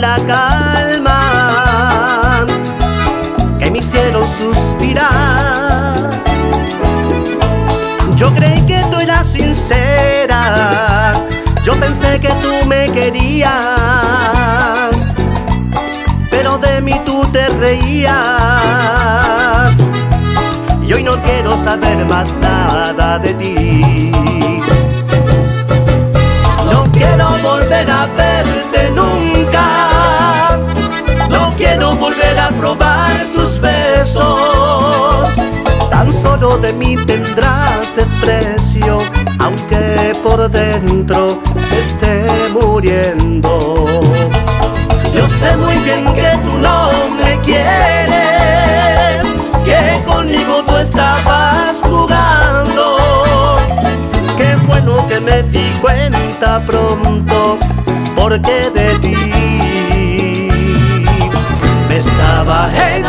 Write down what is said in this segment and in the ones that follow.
la calma, que me hicieron suspirar. Yo creí que tú eras sincera, yo pensé que tú me querías, pero de mí tú te reías. Y hoy no quiero saber más nada de ti. No quiero volver a verte nunca, no quiero volver a probar tus besos. Tan solo de mí tendrás desprecio, aunque por dentro esté muriendo. Yo sé muy bien que tú no me quieres, que conmigo tú estabas jugando. Qué bueno que me di cuenta pronto, porque de ti me estaba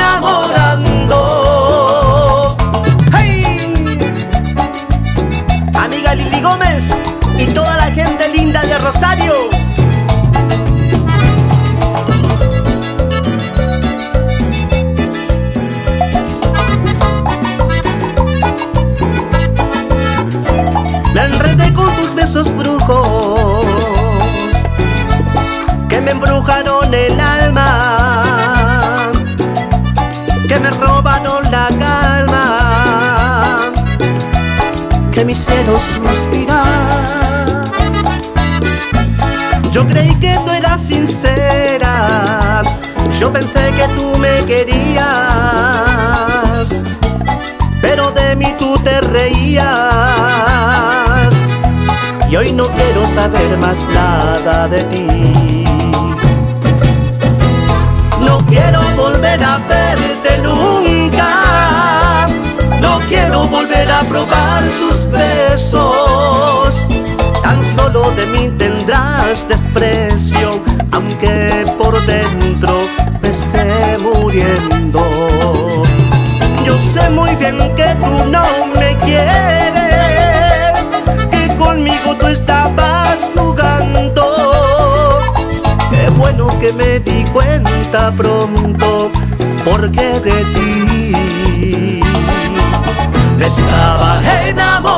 enamorando. ¡Hey! Amiga Lili Gómez y toda la gente linda de Rosario. Me enredé con tus besos brujos que me embrujaron el alma, que me robaron la calma, que me hicieron suspirar. Yo creí que tú eras sincera, yo pensé que tú me querías, pero de mí tú te reías. Y hoy no quiero saber más nada de ti. No quiero volver a verte nunca, no quiero volver a probar tus besos. Tan solo de mí tendrás desprecio, aunque por dentro me esté muriendo. Yo sé muy bien que tú no me quieres, que conmigo tú estabas jugando. Qué bueno que me di cuenta pronto, porque de ti me estaba enamorando.